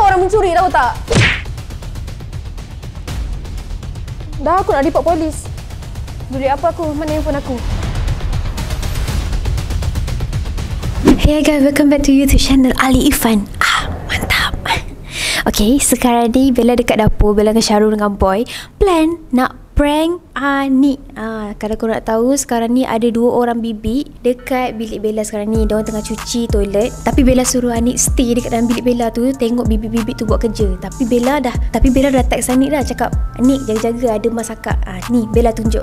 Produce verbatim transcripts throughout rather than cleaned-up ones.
orang mencuri, tahu tak? Dah, aku nak report polis. Duit apa aku? Mana handphone aku? Hey guys, welcome back to YouTube channel Ali Irfan. Ah, mantap. Okay, sekarang ni Bella dekat dapur. Bella dengan Syarul dengan Boy plan nak prank Anik. Ah, kalau korang nak tahu, sekarang ni ada dua orang bibik dekat bilik Bella sekarang ni. Diorang tengah cuci toilet. Tapi Bella suruh Anik stay dekat dalam bilik Bella tu, tengok bibik-bibik tu buat kerja. Tapi Bella dah Tapi Bella dah text Anik dah, cakap, Anik jaga-jaga, ada masakan. Ah, ni Bella tunjuk.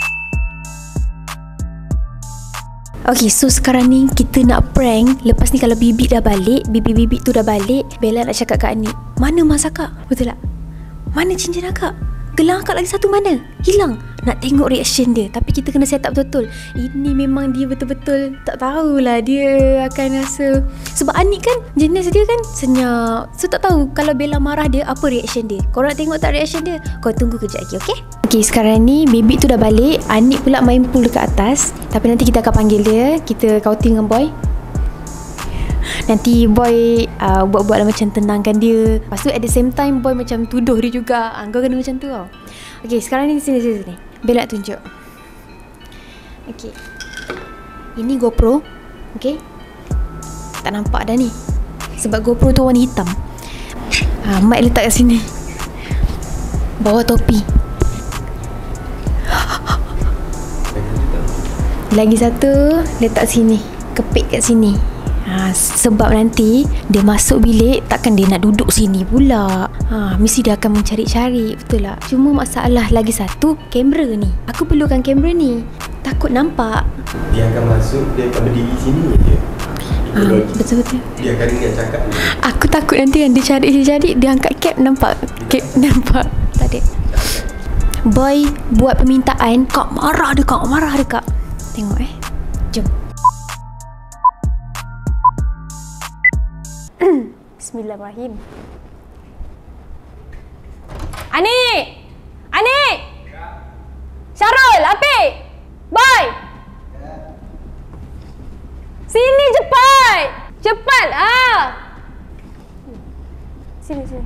Okay, so sekarang ni kita nak prank. Lepas ni kalau bibik dah balik, bibik-bibik tu dah balik, Bella nak cakap kat Anik, mana mas akak? Betul tak? Mana cincin akak? Gelang akak lagi satu mana? Hilang. Nak tengok reaction dia. Tapi kita kena set up betul-betul. Ini memang dia betul-betul tak tahulah dia akan rasa. Sebab Anik kan jenis dia kan senyap. So tak tahu kalau Bella marah dia, apa reaction dia. Korang nak tengok tak reaction dia? Kau tunggu kejap lagi, okay? Okay, sekarang ni bibik tu dah balik. Anik pula main pool dekat atas. Tapi nanti kita akan panggil dia. Kita kauting dengan Boy. Nanti Boy uh, buat-buat lah macam tenangkan dia. Lepas tu at the same time Boy macam tuduh dia juga. uh, Kau kena macam tu tau. Okay, sekarang ni sini sini sini. Bella tunjuk. Okay, ini GoPro. Okay, tak nampak dah ni sebab GoPro tu warna hitam. uh, Mic letak kat sini, bawah topi. Lagi satu letak sini, kepit kat sini. Ha, sebab nanti dia masuk bilik, takkan dia nak duduk sini pula. Ha, mesti dia akan mencari-cari, betul tak? Cuma masalah lagi satu, kamera ni. Aku perlukan kamera ni. Takut nampak. Dia akan masuk, dia akan berdiri sini je. Ha, betul-betul. Dia akan ingat cakap ni. Aku takut nanti kan dia cari-cari, dia angkat cap, nampak. Cap nampak. Tak ada. Boy buat permintaan, kak marah dia, kak marah dia kak. Tengok eh. Jom. Bismillahirrahmanirrahim. Anik! Anik! Ya. Syarul, Apik! Boy! Ya. Sini cepat! Cepat! Ah! Sini, sini.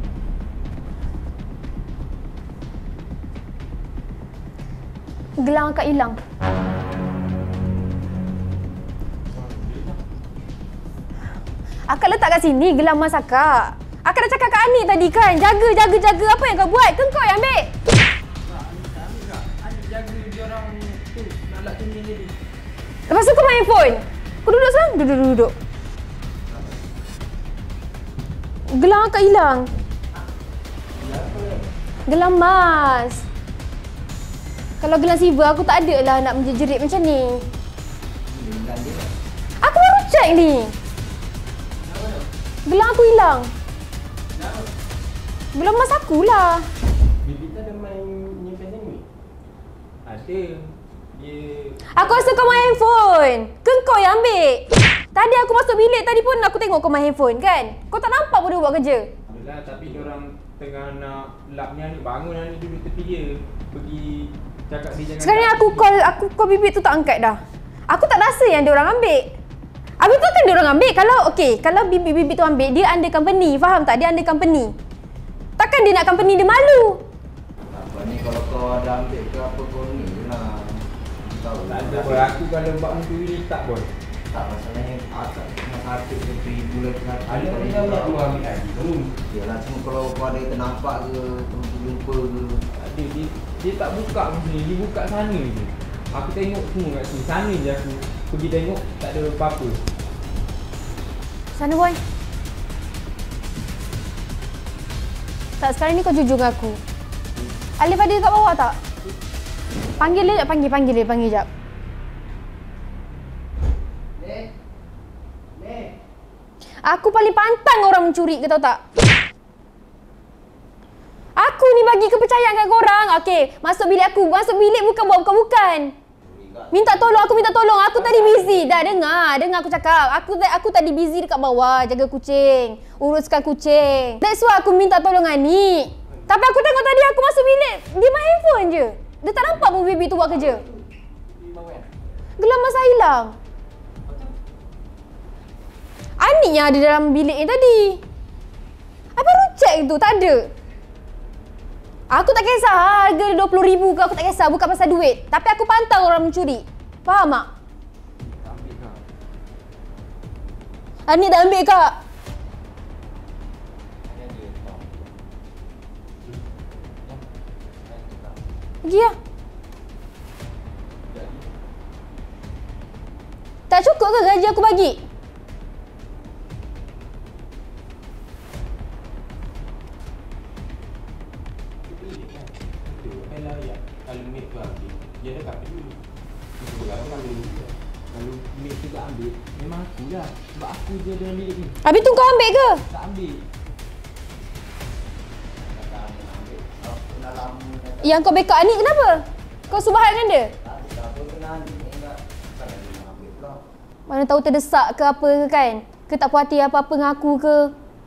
Gelang akak hilang. Akak letak kat sini gelang mas akak. Akak dah cakap kat Anik tadi kan, jaga, jaga, jaga. Apa yang kau buat? Kan kau yang ambil. Anik jaga dia orang tu, nak lak cincin dia. Lepas tu kau main handphone. Kau duduk sekarang? Duduk, duduk, duduk. Gelang akak hilang. Gelang mas. Kalau gelang silver, aku tak ada lah nak menjerit macam ni. Aku baru check ni. Gelang aku hilang. Gelang mas aku lah. Bibi tak ada main nyimpan sandwich? Ada. Dia... Aku rasa kau main handphone. Ke kau yang ambil? Tadi aku masuk bilik, tadi pun aku tengok kau main handphone kan? Kau tak nampak pun dia buat kerja? Alah, tapi diorang tengah nak lap ni Anik bangun, Anik duduk tepi dia. Pergi cakap dia jangan... Sekarang ni aku call, aku call bibik tu tak angkat dah. Aku tak rasa yang diorang ambil. Habis tu kan diorang ambil. Kalau okey, kalau bibik-bibik tu ambil, dia under company. Faham tak? Dia under company. Takkan dia nak company dia malu. Apa ni kalau kau ada ambil ke apa kau ni lah. Tahu Tak ada boy, aku kalau buat mencuri ni tak boy. tak masalahnya akak cuma satu ke seribu lagi satu. Ada orang yang nak buat ambil lagi tu. Yalah, cuma kalau kau ada yang ternampak ke, tempat jumpa ke. Ada, dia, dia tak buka macam ni, dia buka sana je. Aku tengok semua kat sini, sana je aku pergi tengok, tak ada apa-apa. Sana boy. Tak, sekarang ni kau jujur dengan aku. Alif ada kat bawah tak? Panggil dia jap, panggil, panggil dia, panggil jap. Nek. Nek. Aku paling pantang orang mencuri ke tahu tak? Aku ni bagi kepercayaan kat korang. Okey, masuk bilik aku. Masuk bilik bukan buat bukan-bukan. Minta tolong, aku minta tolong. Aku tadi busy. Dah dengar, dengar aku cakap. Aku aku tadi busy dekat bawah jaga kucing, uruskan kucing. That's why aku minta tolong Anik. Tapi aku tengok tadi aku masuk bilik, dia main handphone je. Dia tak nampak pun baby tu buat kerja. Gelang masa hilang. Anik yang ada dalam bilik ni tadi. I baru check tu, tak ada. Aku tak kisah harga dua puluh ribu ke, aku tak kisah, bukan pasal duit. Tapi aku pantau orang mencuri. Faham tak? Tak ambil kak. Anik dah ambil kak. Pergi lah. Tak cukup ke gaji aku bagi? Kalau mate tu ambil, dia dah kat dulu. Kalau mate tu tak ambil, memang aku lah. Sebab aku je dalam bilik ni. Habis tu kau ambil ke? Tak ambil. Yang kau backup Anik kenapa? Kau subahat dengan dia? Mana tahu terdesak ke apa ke kan? Ke tak puas hati apa-apa dengan aku ke?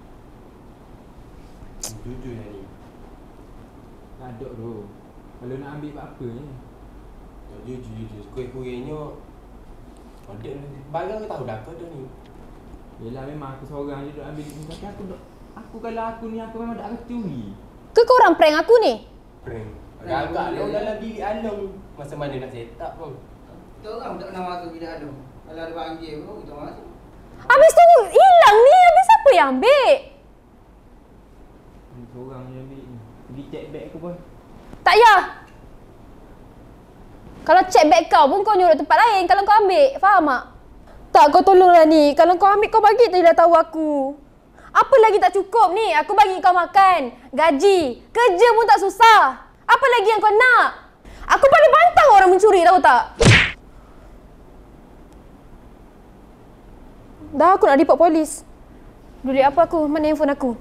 Jujur lah ni. Tak ada tu. Kalau nak ambil apa ni? Jujur, jujur. Kuih-kuihnya ada barang tahu dah kau dah ni. Yelah memang aku seorang je duk ambil ni. Tapi aku duk, aku kalau aku ni aku memang tak akan curi. Ke kau orang prank aku ni? Prank. Agak-agak dia dalam bilik Along. Masa mana nak set up pun. Kita orang tak pernah masuk bilik Along. Kalau ada panggil pun kita masuk. Habis tu hilang ni, habis siapa yang ambil? Ni seorang je ambil ni. Pergi check bag aku pun. Tak payah. Kalau check bag kau pun kau nyuruh tempat lain kalau kau ambil. Faham tak? Tak, kau tolonglah ni. Kalau kau ambil kau bagi tu dah tahu aku. Apa lagi tak cukup ni? Aku bagi kau makan, gaji, kerja pun tak susah. Apa lagi yang kau nak? Aku paling pantang orang mencuri, tahu tak? Dah aku nak report polis. Dulik apa aku? Mana handphone aku?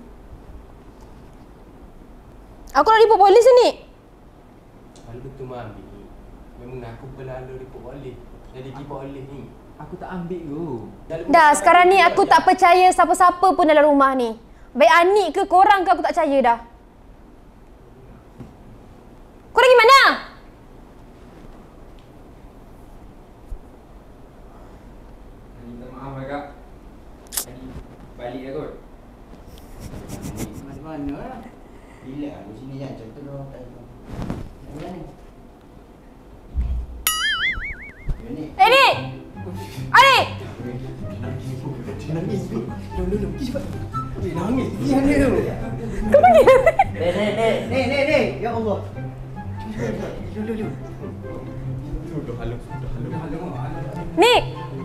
Aku nak report polis ni. Kalau betul mah ambil ni. Memang aku berlalu report polis. Jadi pergi polis ni. Aku tak ambil tu. Dah, sekarang ni aku tak percaya siapa-siapa pun dalam rumah ni. Baik Anik ke korang ke aku tak percaya dah. Kau pergi mana? Minta maaf lah kak. Tadi balik lah kot. Macam mana lah? Bila aku sini kan, macam tu dong. Mana ni? Ni. Eh, Nik! Anik! Dia nangis tu. Dom, dom, dom. Pergi cepat. Dia nangis. Pergi mana tu? Kau pergi. Nek, nek, nek. Nek, nek, nek. Ya Allah. Jom, jom, jom. Sudah halus, sudah halus. Dah lama, lama. Nik!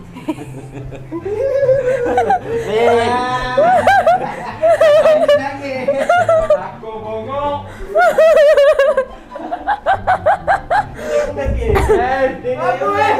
Nangis. Aku bongok. Apa eh?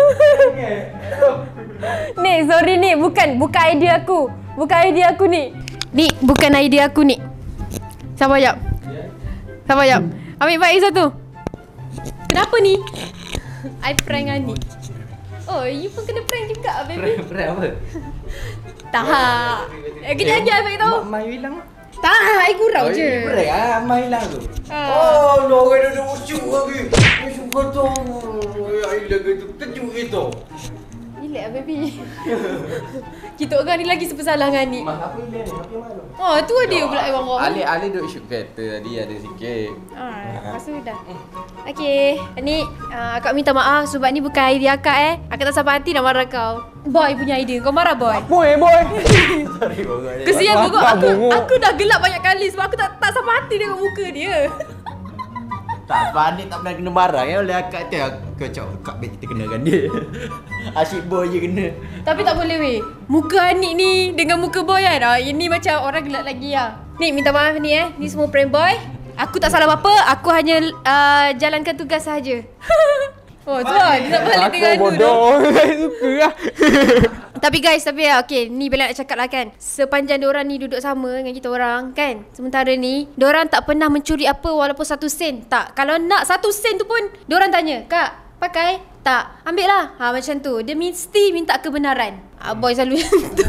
Nik, sorry Nik. Bukan, bukan idea aku. Bukan idea aku ni. Nik, bukan idea aku ni. Sabar jap. Sabar jap. Ambil baik satu. Kenapa ni? I prank Anik. Oh, you pun kena prank juga, baby. Prank apa? Tak. Eh, kejap lagi I bagi tahu. Mak Mai hilang. Tak, I gurau je. Prank ah, Mai hilang tu. Ah. Oh, no, kena ada ucuk lagi. Ucuk kata. Ya, hilang gitu. Kejut gitu. Relax lah, baby. Kita orang ni lagi sepesalah dengan Anik. Mak apa dia ni? Apa yang mana? Oh, tu dia pula orang orang. Ali Ali duk shoot kereta tadi ada sikit. Ah, lepas tu dah. Okey, ni uh, akak minta maaf sebab ni bukan idea akak eh. Akak tak sampai hati nak marah kau. Boy punya idea. Kau marah boy. Boy, boy. Sorry bongok. Kesian Aku pokok tak aku, bongok. aku dah gelap banyak kali sebab aku tak tak sampai hati dengan muka dia. Tak panik tak pernah kena barang ya oleh akak tu. Kau cakap akak baik kita kenakan dia. Asyik boy je kena. Tapi tak boleh weh. Muka Anik ni dengan muka boy kan. Ah, ini macam orang gelap lagi lah. Ni minta maaf ni eh. Ni semua prank boy. Aku tak salah apa-apa. Aku hanya uh, jalankan tugas sahaja. Oh tu lah. Dia nak balik dengan Aku anu tu. bodoh. Suka lah. Tapi guys, tapi ya, okay, ni Bella nak cakap lah kan. Sepanjang diorang ni duduk sama dengan kita orang kan. Sementara ni, diorang tak pernah mencuri apa walaupun satu sen. Tak, kalau nak satu sen tu pun, diorang tanya, Kak, pakai? Tak, ambil lah. Ha, macam tu. Dia mesti minta kebenaran. Ha, boy selalu macam tu.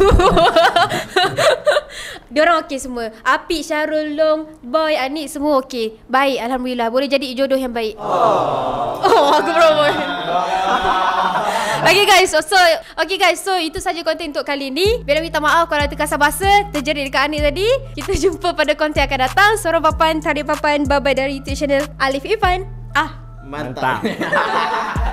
Diorang okey semua. Apik, Syarul, Long, Boy, Anik semua okey. Baik, Alhamdulillah. Boleh jadi jodoh yang baik. Oh, oh aku promote. Okay guys, so, so okay guys, so itu saja konten untuk kali ni. Bella minta maaf kalau terkasar bahasa, terjerit dekat Anik tadi. Kita jumpa pada konten akan datang. Sorang papan, tarik papan, bye bye dari YouTube channel Alif Irfan. Ah, Mantap.